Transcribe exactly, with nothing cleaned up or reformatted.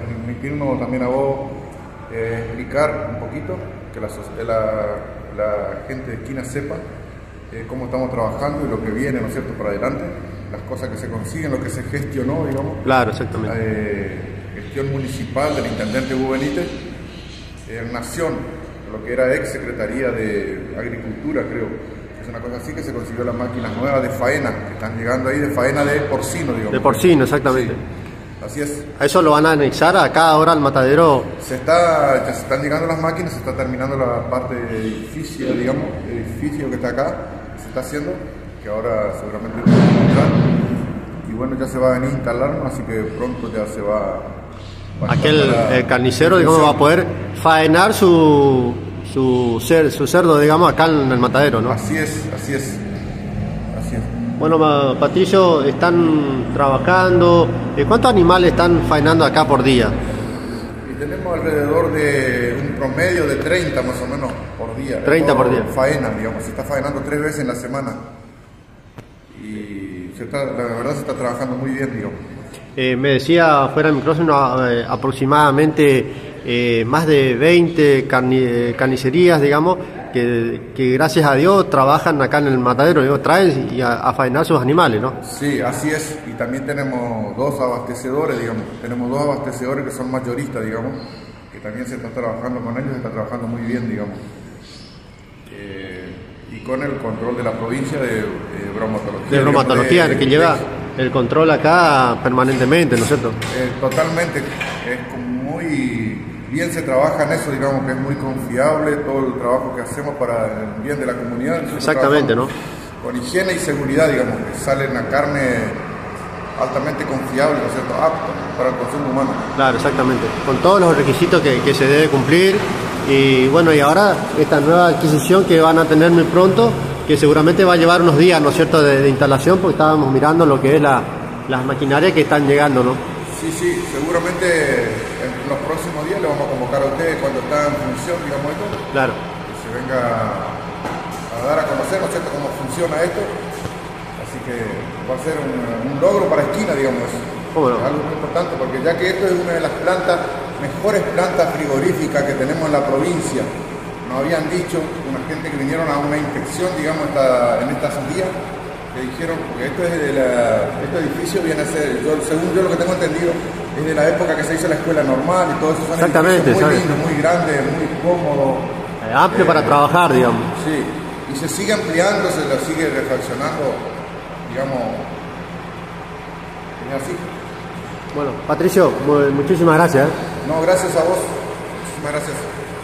me inclino también a vos eh, explicar un poquito, que la, la, la gente de Esquina sepa eh, cómo estamos trabajando y lo que viene, ¿no es cierto?, para adelante, las cosas que se consiguen, lo que se gestionó, digamos. Claro, exactamente. Eh, gestión municipal del intendente Hugo Benítez, eh, Nación, lo que era ex Secretaría de Agricultura, creo. Es una cosa así, que se consiguió las máquinas nuevas de faena, que están llegando ahí, de faena de porcino, digamos. De porcino, exactamente. Sí, así es. ¿A eso lo van a anexar acá ahora al matadero? Se está, ya se están llegando las máquinas, se está terminando la parte de edificio, digamos, edificio que está acá, que se está haciendo, que ahora seguramente lo vamos a encontrar. Y bueno, ya se va a venir a instalar, así que pronto ya se va... va Aquel la, el carnicero, digamos, va a poder faenar su... Su, cer, su cerdo, digamos, acá en el matadero, ¿no? Así es, así es, así es. Bueno, Patricio, están trabajando. ¿Cuántos animales están faenando acá por día? Y tenemos alrededor de un promedio de treinta más o menos por día. treinta por día. Faena, digamos, se está faenando tres veces en la semana. Y se está, la verdad se está trabajando muy bien, digamos. Eh, me decía fuera del micrófono eh, aproximadamente eh, más de veinte carni, carnicerías, digamos, que, que gracias a Dios trabajan acá en el matadero, digo, traen y a, a faenar sus animales, ¿no? Sí, así es. Y también tenemos dos abastecedores, digamos. Tenemos dos abastecedores que son mayoristas, digamos, que también se está trabajando con ellos, se está trabajando muy bien, digamos. Eh, y con el control de la provincia de, de bromatología. De bromatología, de, que de, lleva el control acá permanentemente, ¿no es cierto? Eh, totalmente. Es muy bien, se trabaja en eso, digamos, que es muy confiable todo el trabajo que hacemos para el bien de la comunidad. Nosotros exactamente, ¿no? Con higiene y seguridad, digamos, que sale una carne altamente confiable, ¿no es cierto?, apta para el consumo humano. Claro, exactamente. Con todos los requisitos que, que se debe cumplir. Y bueno, y ahora esta nueva adquisición que van a tener muy pronto, que seguramente va a llevar unos días, ¿no es cierto?, de, de instalación, porque estábamos mirando lo que es la, las maquinarias que están llegando, ¿no? Sí, sí, seguramente en los próximos días le vamos a convocar a ustedes cuando está en función, digamos, esto. Claro. Que se venga a dar a conocer, ¿no es cierto?, cómo funciona esto. Así que va a ser un, un logro para Esquina, digamos. Bueno. Es algo muy importante, porque ya que esto es una de las plantas, mejores plantas frigoríficas que tenemos en la provincia. Nos habían dicho una gente que vinieron a una inspección, digamos, esta, en estas días, que dijeron, porque esto es de la, este edificio viene a ser, yo, según yo lo que tengo entendido, es de la época que se hizo la escuela normal y todo eso. Son exactamente, muy ¿sabes? lindos, muy grandes, muy cómodos. Eh, amplio eh, para trabajar, digamos. Sí, y se sigue ampliando, se lo sigue refaccionando, digamos, es así. Bueno, Patricio, muchísimas gracias. No, gracias a vos. Muchísimas gracias.